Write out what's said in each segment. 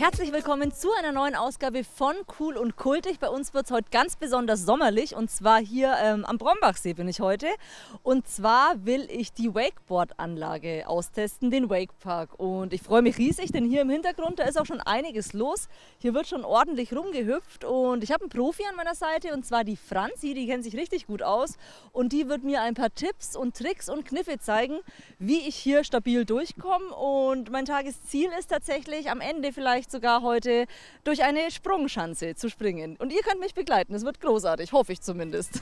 Herzlich willkommen zu einer neuen Ausgabe von Cool und Kultig. Bei uns wird es heute ganz besonders sommerlich und zwar hier am Brombachsee bin ich heute. Und zwar will ich die Wakeboard-Anlage austesten, den Wakepark. Und ich freue mich riesig, denn hier im Hintergrund, da ist auch schon einiges los. Hier wird schon ordentlich rumgehüpft und ich habe einen Profi an meiner Seite und zwar die Franzi, die kennt sich richtig gut aus. Und die wird mir ein paar Tipps und Tricks und Kniffe zeigen, wie ich hier stabil durchkomme. Und mein Tagesziel ist tatsächlich am Ende vielleicht sogar heute durch eine Sprungschanze zu springen. Und ihr könnt mich begleiten, es wird großartig, hoffe ich zumindest.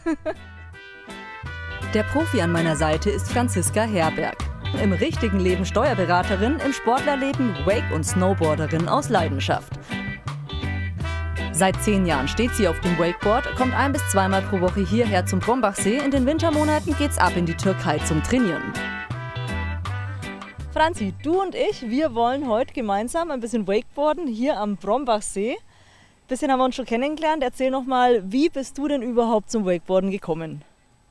Der Profi an meiner Seite ist Franziska Herberg. Im richtigen Leben Steuerberaterin, im Sportlerleben Wake- und Snowboarderin aus Leidenschaft. Seit 10 Jahren steht sie auf dem Wakeboard, kommt 1- bis 2-mal pro Woche hierher zum Brombachsee. In den Wintermonaten geht's ab in die Türkei zum Trainieren. Franzi, du und ich, wir wollen heute gemeinsam ein bisschen Wakeboarden hier am Brombachsee. Ein bisschen haben wir uns schon kennengelernt. Erzähl noch mal, wie bist du denn überhaupt zum Wakeboarden gekommen?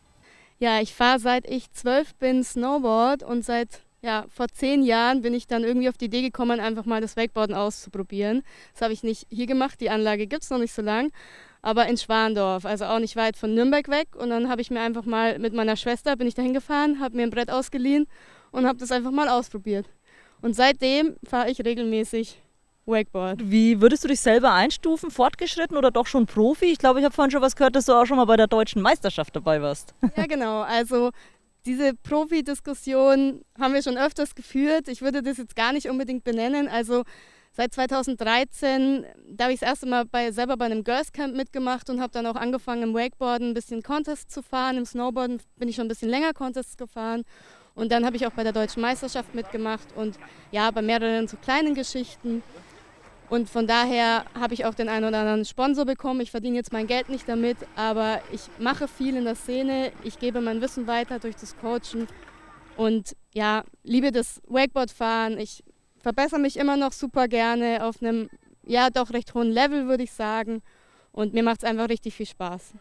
Ja, ich fahre seit ich 12 bin Snowboard und vor 10 Jahren bin ich dann irgendwie auf die Idee gekommen, einfach mal das Wakeboarden auszuprobieren. Das habe ich nicht hier gemacht, die Anlage gibt es noch nicht so lang, aber in Schwandorf, also auch nicht weit von Nürnberg weg. Und dann habe ich mir einfach mal mit meiner Schwester, bin ich dahin gefahren, habe mir ein Brett ausgeliehen und habe das einfach mal ausprobiert. Und seitdem fahre ich regelmäßig Wakeboard. Wie würdest du dich selber einstufen? Fortgeschritten oder doch schon Profi? Ich glaube, ich habe vorhin schon was gehört, dass du auch schon mal bei der deutschen Meisterschaft dabei warst. Ja, genau. Also diese Profi-Diskussion haben wir schon öfters geführt. Ich würde das jetzt gar nicht unbedingt benennen. Also seit 2013, da habe ich das erste Mal selber bei einem Girls Camp mitgemacht und habe dann auch angefangen im Wakeboarden ein bisschen Contests zu fahren. Im Snowboarden bin ich schon ein bisschen länger Contests gefahren. Und dann habe ich auch bei der deutschen Meisterschaft mitgemacht und ja, bei mehreren so kleinen Geschichten. Und von daher habe ich auch den einen oder anderen Sponsor bekommen. Ich verdiene jetzt mein Geld nicht damit, aber ich mache viel in der Szene. Ich gebe mein Wissen weiter durch das Coachen und ja, liebe das Wakeboardfahren. Ich verbessere mich immer noch super gerne auf einem ja doch recht hohen Level, würde ich sagen. Und mir macht es einfach richtig viel Spaß.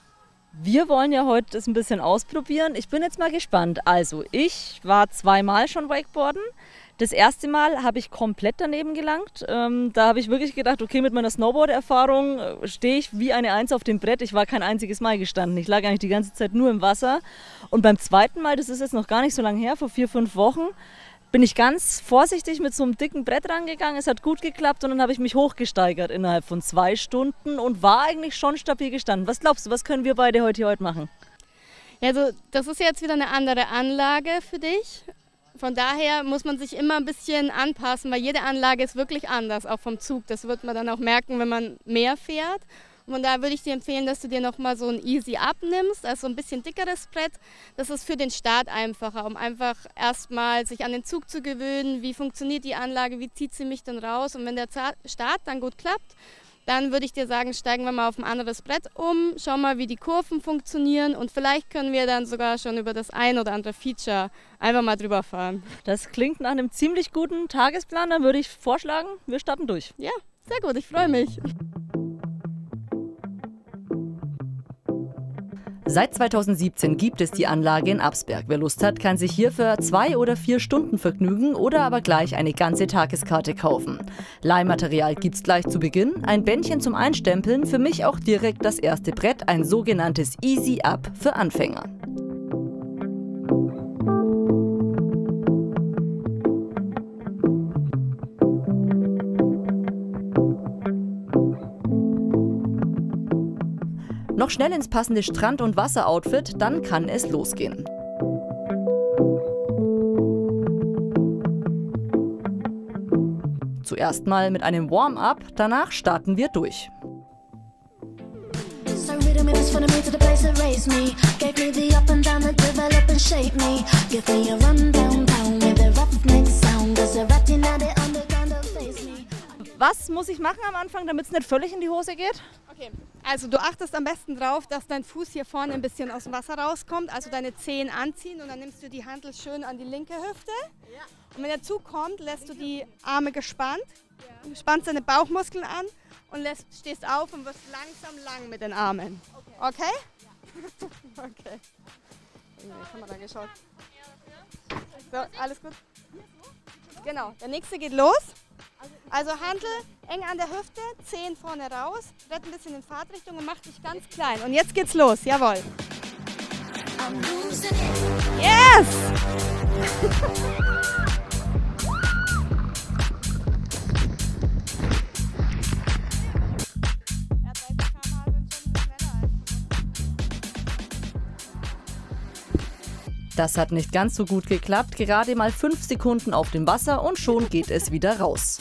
Wir wollen ja heute das ein bisschen ausprobieren. Ich bin jetzt mal gespannt. Also, ich war 2-mal schon Wakeboarden. Das erste Mal habe ich komplett daneben gelangt. Da habe ich wirklich gedacht, okay, mit meiner Snowboard-Erfahrung stehe ich wie eine Eins auf dem Brett. Ich war kein einziges Mal gestanden. Ich lag eigentlich die ganze Zeit nur im Wasser. Und beim zweiten Mal, das ist jetzt noch gar nicht so lange her, vor 4-5 Wochen, bin ich ganz vorsichtig mit so einem dicken Brett rangegangen. Es hat gut geklappt und dann habe ich mich hochgesteigert innerhalb von 2 Stunden und war eigentlich schon stabil gestanden. Was glaubst du, was können wir beide heute machen? Ja, also das ist jetzt wieder eine andere Anlage für dich. Von daher muss man sich immer ein bisschen anpassen, weil jede Anlage ist wirklich anders, auch vom Zug. Das wird man dann auch merken, wenn man mehr fährt. Und von daher würde ich dir empfehlen, dass du dir nochmal so ein Easy Up nimmst, also ein bisschen dickeres Brett. Das ist für den Start einfacher, um einfach erstmal sich an den Zug zu gewöhnen. Wie funktioniert die Anlage, wie zieht sie mich denn raus? Und wenn der Start dann gut klappt, dann würde ich dir sagen, steigen wir mal auf ein anderes Brett um, schau mal, wie die Kurven funktionieren und vielleicht können wir dann sogar schon über das ein oder andere Feature einfach mal drüber fahren. Das klingt nach einem ziemlich guten Tagesplan, dann würde ich vorschlagen, wir starten durch. Ja, sehr gut, ich freue mich. Seit 2017 gibt es die Anlage in Absberg. Wer Lust hat, kann sich hier für 2 oder 4 Stunden vergnügen oder aber gleich eine ganze Tageskarte kaufen. Leihmaterial gibt's gleich zu Beginn, ein Bändchen zum Einstempeln, für mich auch direkt das erste Brett, ein sogenanntes Easy Up für Anfänger. Noch schnell ins passende Strand- und Wasseroutfit, dann kann es losgehen. Zuerst mal mit einem Warm-up, danach starten wir durch. Was muss ich machen am Anfang, damit es nicht völlig in die Hose geht? Okay, also du achtest am besten drauf, dass dein Fuß hier vorne ein bisschen aus dem Wasser rauskommt, also deine Zehen anziehen und dann nimmst du die Handel schön an die linke Hüfte. Ja. Und wenn der Zug kommt, lässt du die Arme gespannt, spannst deine Bauchmuskeln an und stehst auf und wirst langsam lang mit den Armen. Okay? Ja. Okay. In die Kamera geschaut. So, alles gut? Genau, der nächste geht los. Also Hantel eng an der Hüfte, Zehen vorne raus, tritt ein bisschen in Fahrtrichtung und macht dich ganz klein. Und jetzt geht's los, jawohl. Yes! Das hat nicht ganz so gut geklappt, gerade mal 5 Sekunden auf dem Wasser und schon geht es wieder raus.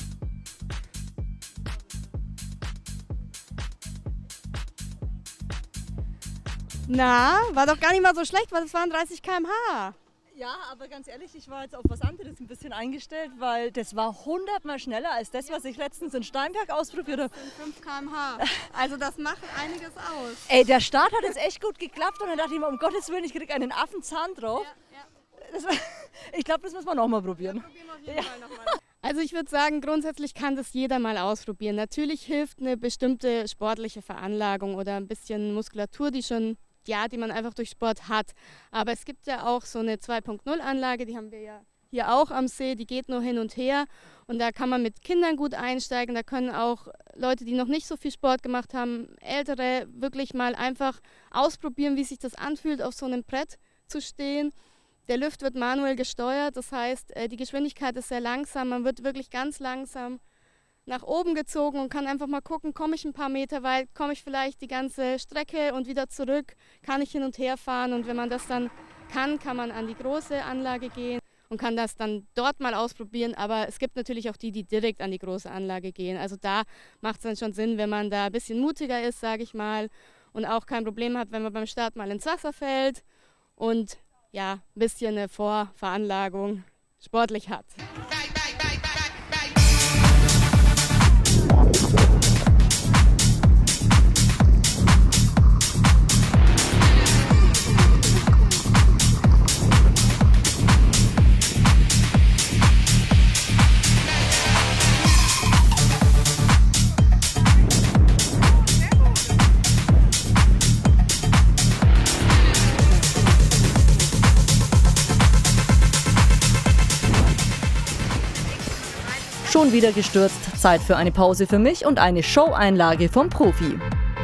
Na, war doch gar nicht mal so schlecht, weil es waren 30 km/h. Ja, aber ganz ehrlich, ich war jetzt auf was anderes ein bisschen eingestellt, weil das war 100-mal schneller als das, was ich letztens in Steinberg ausprobiert habe. 5 km/h. Also das macht einiges aus. Ey, der Start hat jetzt echt gut geklappt und dann dachte ich mir, um Gottes Willen, ich kriege einen Affenzahn drauf. Ich glaube, das müssen wir nochmal probieren. Probieren wir auf jeden Fall nochmal. Also ich würde sagen, grundsätzlich kann das jeder mal ausprobieren. Natürlich hilft eine bestimmte sportliche Veranlagung oder ein bisschen Muskulatur, die man einfach durch Sport hat. Aber es gibt ja auch so eine 2.0-Anlage, die haben wir ja hier auch am See, die geht nur hin und her. Und da kann man mit Kindern gut einsteigen. Da können auch Leute, die noch nicht so viel Sport gemacht haben, Ältere, wirklich mal einfach ausprobieren, wie sich das anfühlt, auf so einem Brett zu stehen. Der Lift wird manuell gesteuert, das heißt, die Geschwindigkeit ist sehr langsam. Man wird wirklich ganz langsam nach oben gezogen und kann einfach mal gucken, komme ich ein paar Meter weit, komme ich vielleicht die ganze Strecke und wieder zurück, kann ich hin und her fahren. Und wenn man das dann kann man an die große Anlage gehen und kann das dann dort mal ausprobieren. Aber es gibt natürlich auch die direkt an die große Anlage gehen. Also da macht es dann schon Sinn, wenn man da ein bisschen mutiger ist, sage ich mal, und auch kein Problem hat, wenn man beim Start mal ins Wasser fällt und ja, ein bisschen eine Vorveranlagung sportlich hat. Schon wieder gestürzt, Zeit für eine Pause für mich und eine Show-Einlage vom Profi.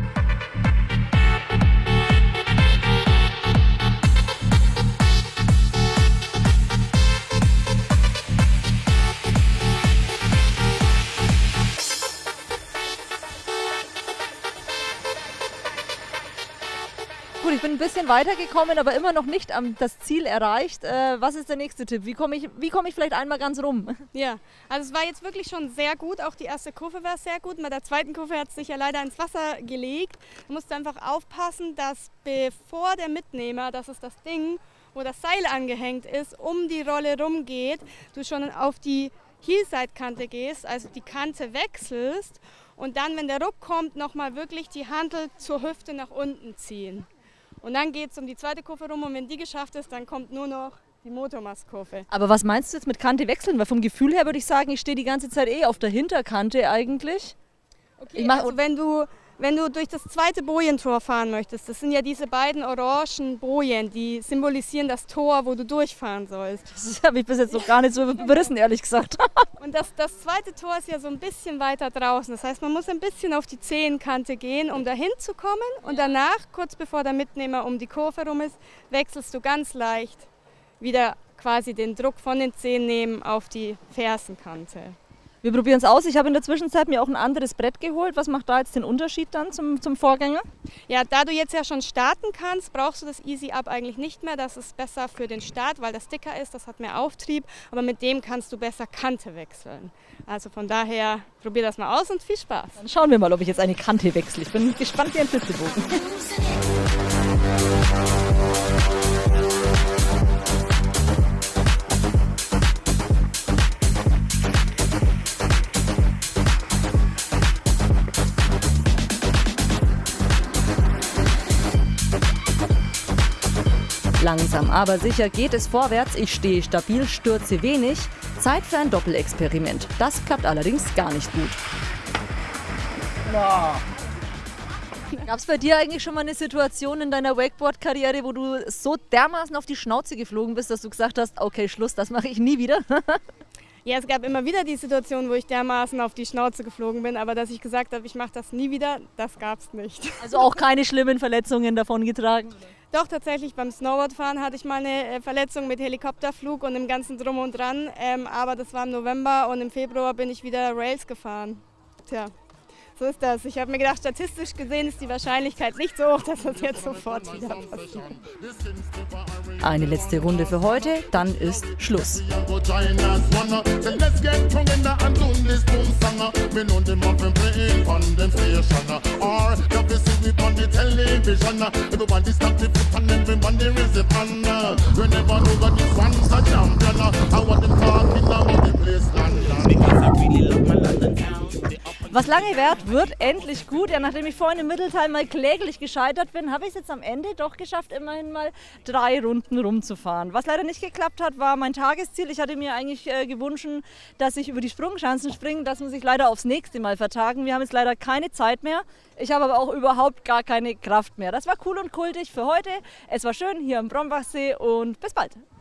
Gut, ich bin ein bisschen weitergekommen, aber immer noch nicht das Ziel erreicht. Was ist der nächste Tipp? Wie komme ich vielleicht einmal ganz rum? Ja, also es war jetzt wirklich schon sehr gut. Auch die erste Kurve war sehr gut. Bei der zweiten Kurve hat es sich ja leider ins Wasser gelegt. Du musst einfach aufpassen, dass bevor der Mitnehmer, das ist das Ding, wo das Seil angehängt ist, um die Rolle rumgeht, du schon auf die Heelside-Kante gehst, also die Kante wechselst und dann, wenn der Ruck kommt, nochmal wirklich die Hantel zur Hüfte nach unten ziehen. Und dann geht es um die zweite Kurve rum und wenn die geschafft ist, dann kommt nur noch die Motormastkurve. Aber was meinst du jetzt mit Kante wechseln? Weil vom Gefühl her würde ich sagen, ich stehe die ganze Zeit auf der Hinterkante eigentlich. Okay, also wenn du durch das zweite Bojentor fahren möchtest, das sind ja diese beiden orangen Bojen, die symbolisieren das Tor, wo du durchfahren sollst. Das habe ich bis jetzt noch gar nicht so überrissen, ehrlich gesagt. Und das zweite Tor ist ja so ein bisschen weiter draußen. Das heißt, man muss ein bisschen auf die Zehenkante gehen, um dahin zu kommen. Und danach, kurz bevor der Mitnehmer um die Kurve rum ist, wechselst du ganz leicht wieder quasi den Druck von den Zehen nehmen auf die Fersenkante. Wir probieren es aus. Ich habe in der Zwischenzeit mir auch ein anderes Brett geholt. Was macht da jetzt den Unterschied dann zum Vorgänger? Ja, da du jetzt ja schon starten kannst, brauchst du das Easy Up eigentlich nicht mehr. Das ist besser für den Start, weil das dicker ist, das hat mehr Auftrieb. Aber mit dem kannst du besser Kante wechseln. Also von daher, probier das mal aus und viel Spaß. Dann schauen wir mal, ob ich jetzt eine Kante wechsle. Ich bin gespannt wie ein Flitzebogen. Langsam aber sicher geht es vorwärts. Ich stehe stabil, stürze wenig. Zeit für ein Doppelexperiment. Das klappt allerdings gar nicht gut. Gab es bei dir eigentlich schon mal eine Situation in deiner Wakeboard-Karriere, wo du so dermaßen auf die Schnauze geflogen bist, dass du gesagt hast, okay, Schluss, das mache ich nie wieder? Ja, es gab immer wieder die Situation, wo ich dermaßen auf die Schnauze geflogen bin, aber dass ich gesagt habe, ich mache das nie wieder, das gab es nicht. Also auch keine schlimmen Verletzungen davongetragen? Doch, tatsächlich beim Snowboardfahren hatte ich mal eine Verletzung mit Helikopterflug und dem ganzen Drum und Dran, aber das war im November und im Februar bin ich wieder Rails gefahren. Tja. So ist das. Ich habe mir gedacht, statistisch gesehen ist die Wahrscheinlichkeit nicht so hoch, dass das jetzt sofort wieder passiert. Eine letzte Runde für heute, dann ist Schluss. Was lange währt, wird endlich gut. Ja, nachdem ich vorhin im Mittelteil mal kläglich gescheitert bin, habe ich es jetzt am Ende doch geschafft, immerhin mal 3 Runden rumzufahren. Was leider nicht geklappt hat, war mein Tagesziel. Ich hatte mir eigentlich gewünscht, dass ich über die Sprungschanzen springe. Das muss ich leider aufs nächste Mal vertagen. Wir haben jetzt leider keine Zeit mehr. Ich habe aber auch überhaupt gar keine Kraft mehr. Das war cool und kultig für heute. Es war schön hier am Brombachsee und bis bald.